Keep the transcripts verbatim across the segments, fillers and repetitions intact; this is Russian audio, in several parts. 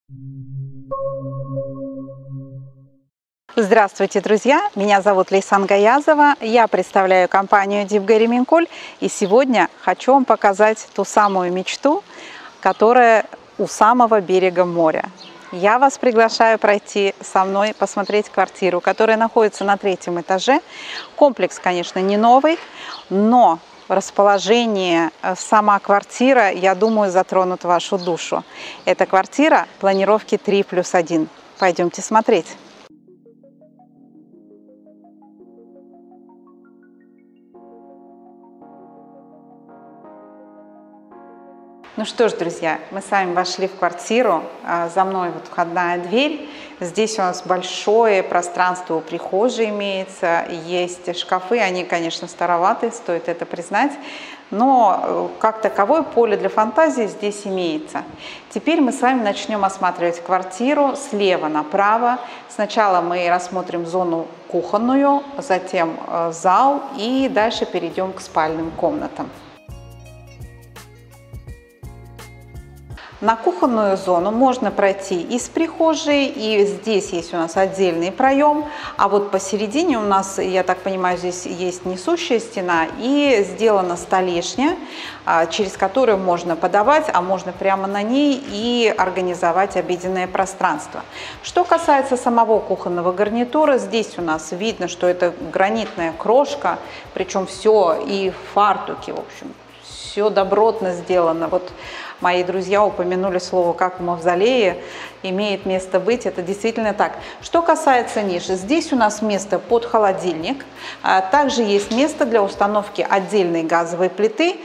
Здравствуйте, друзья! Меня зовут Лейсан Гаязова, я представляю компанию Дипгари Минкуль, и сегодня хочу вам показать ту самую мечту, которая у самого берега моря. Я вас приглашаю пройти со мной, посмотреть квартиру, которая находится на третьем этаже. Комплекс, конечно, не новый, но расположение, сама квартира, я думаю, затронут вашу душу. Это квартира планировки три плюс один. Пойдемте смотреть. Ну что ж, друзья, мы с вами вошли в квартиру, за мной вот входная дверь. Здесь у нас большое пространство у прихожей имеется, есть шкафы, они, конечно, староваты, стоит это признать, но как таковое поле для фантазии здесь имеется. Теперь мы с вами начнем осматривать квартиру слева направо. Сначала мы рассмотрим зону кухонную, затем зал и дальше перейдем к спальным комнатам. На кухонную зону можно пройти из прихожей, и здесь есть у нас отдельный проем, а вот посередине у нас, я так понимаю, здесь есть несущая стена и сделана столешня, через которую можно подавать, а можно прямо на ней и организовать обеденное пространство. Что касается самого кухонного гарнитура, здесь у нас видно, что это гранитная крошка, причем все и фартуки, в общем, все добротно сделано. Вот мои друзья упомянули слово «как в мавзолее», имеет место быть, это действительно так. Что касается ниши, здесь у нас место под холодильник, также есть место для установки отдельной газовой плиты.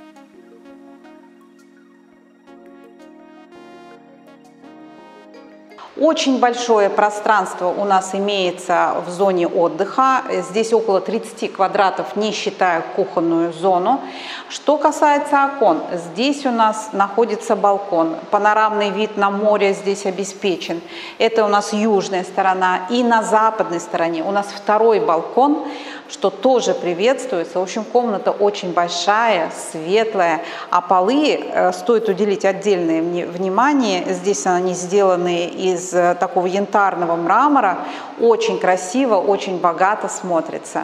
Очень большое пространство у нас имеется в зоне отдыха. Здесь около тридцати квадратов, не считая кухонную зону. Что касается окон, здесь у нас находится балкон. Панорамный вид на море здесь обеспечен. Это у нас южная сторона. И на западной стороне у нас второй балкон, что тоже приветствуется. В общем, комната очень большая, светлая, а полы, э, стоит уделить отдельное внимание. Здесь они сделаны из такого янтарного мрамора, очень красиво, очень богато смотрится.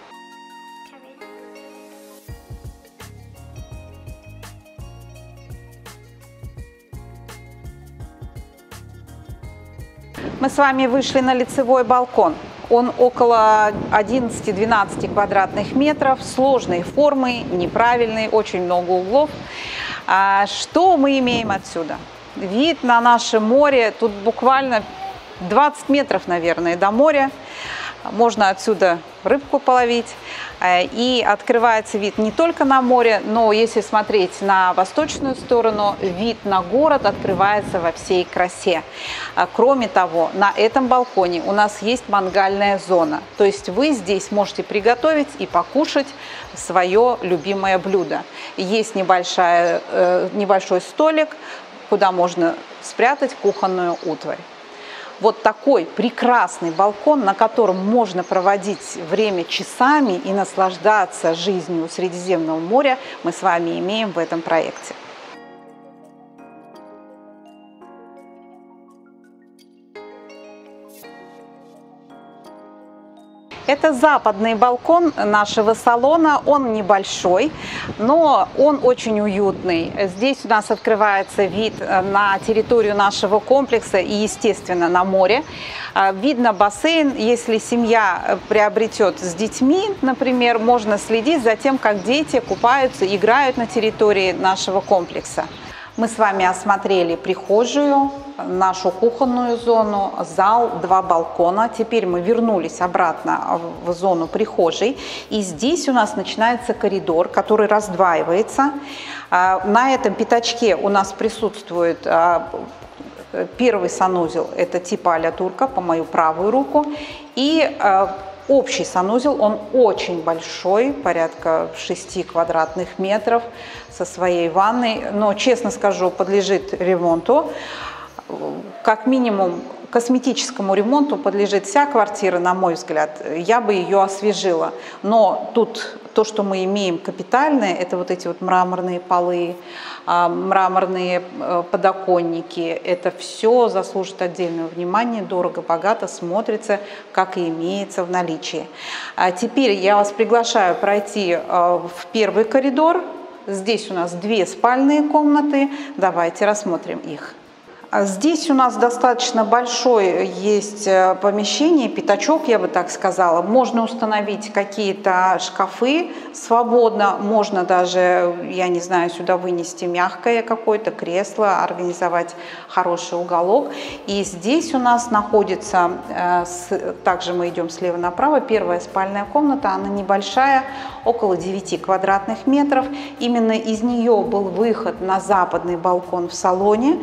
Мы с вами вышли на лицевой балкон. Он около одиннадцати-двенадцати квадратных метров, сложной формы, неправильный, очень много углов. А что мы имеем отсюда? Вид на наше море, тут буквально двадцать метров, наверное, до моря. Можно отсюда рыбку половить. И открывается вид не только на море, но если смотреть на восточную сторону, вид на город открывается во всей красе. Кроме того, на этом балконе у нас есть мангальная зона. То есть вы здесь можете приготовить и покушать свое любимое блюдо. Есть небольшая, небольшой столик, куда можно спрятать кухонную утварь. Вот такой прекрасный балкон, на котором можно проводить время часами и наслаждаться жизнью Средиземного моря, мы с вами имеем в этом проекте. Это западный балкон нашего салона, он небольшой, но он очень уютный. Здесь у нас открывается вид на территорию нашего комплекса и, естественно, на море. Видно бассейн, если семья приобретет с детьми, например, можно следить за тем, как дети купаются, играют на территории нашего комплекса. Мы с вами осмотрели прихожую, нашу кухонную зону, зал, два балкона. Теперь мы вернулись обратно в зону прихожей. И здесь у нас начинается коридор, который раздваивается. На этом пятачке у нас присутствует первый санузел, это типа а-ля турка, по мою правую руку. И общий санузел, он очень большой, порядка шести квадратных метров, со своей ванной, но, честно скажу, подлежит ремонту. как минимум косметическому ремонту подлежит вся квартира, на мой взгляд. Я бы ее освежила. Но тут то, что мы имеем капитальное, это вот эти вот мраморные полы, мраморные подоконники. Это все заслужит отдельного внимания, дорого-богато смотрится, как и имеется в наличии. А теперь я вас приглашаю пройти в первый коридор. Здесь у нас две спальные комнаты. Давайте рассмотрим их. Здесь у нас достаточно большое есть помещение, пятачок, я бы так сказала. Можно установить какие-то шкафы свободно, можно даже, я не знаю, сюда вынести мягкое какое-то кресло, организовать хороший уголок. И здесь у нас находится, также мы идем слева направо, первая спальная комната, она небольшая, около девяти квадратных метров. Именно из нее был выход на западный балкон в салоне.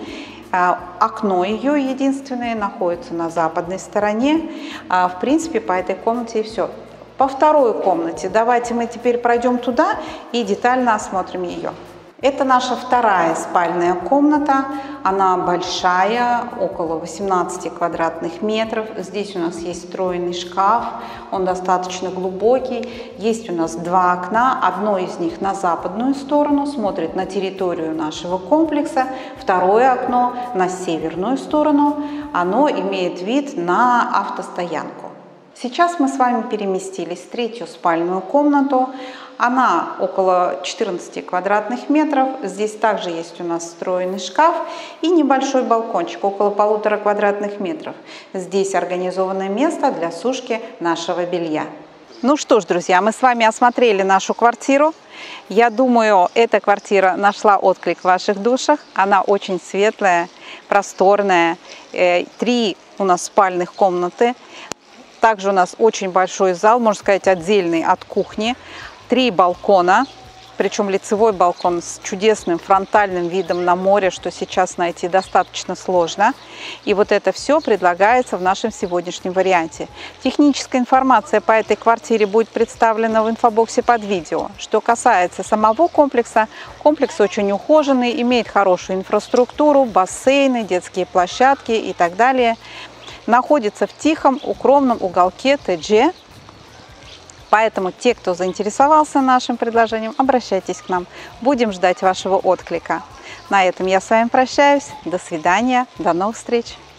Окно ее единственное находится на западной стороне. В принципе, по этой комнате и все. По второй комнате давайте мы теперь пройдем туда и детально осмотрим ее. Это наша вторая спальная комната. Она большая, около восемнадцати квадратных метров. Здесь у нас есть встроенный шкаф, он достаточно глубокий. Есть у нас два окна, одно из них на западную сторону, смотрит на территорию нашего комплекса. Второе окно на северную сторону, оно имеет вид на автостоянку. Сейчас мы с вами переместились в третью спальную комнату. Она около четырнадцати квадратных метров. Здесь также есть у нас встроенный шкаф и небольшой балкончик, около полутора квадратных метров. Здесь организованное место для сушки нашего белья. Ну что ж, друзья, мы с вами осмотрели нашу квартиру. Я думаю, эта квартира нашла отклик в ваших душах. Она очень светлая, просторная. Три у нас спальных комнаты. Также у нас очень большой зал, можно сказать, отдельный от кухни. Три балкона, причем лицевой балкон с чудесным фронтальным видом на море, что сейчас найти достаточно сложно. И вот это все предлагается в нашем сегодняшнем варианте. Техническая информация по этой квартире будет представлена в инфобоксе под видео. Что касается самого комплекса, комплекс очень ухоженный, имеет хорошую инфраструктуру, бассейны, детские площадки и так далее. Находится в тихом, укромном уголке ТГ. Поэтому те, кто заинтересовался нашим предложением, обращайтесь к нам. Будем ждать вашего отклика. На этом я с вами прощаюсь. До свидания. До новых встреч.